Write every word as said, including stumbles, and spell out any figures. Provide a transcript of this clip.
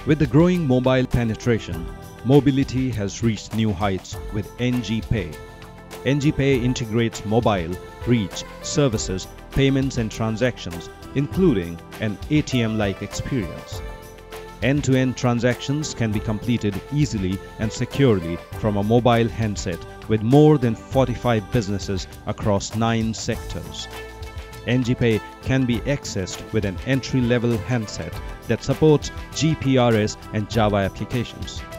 With the growing mobile penetration, mobility has reached new heights with ngpay. ngpay integrates mobile, reach, services, payments and transactions, including an A T M-like experience. End-to-end transactions can be completed easily and securely from a mobile handset with more than forty-five businesses across nine sectors. ngpay can be accessed with an entry-level handset that supports G P R S and Java applications.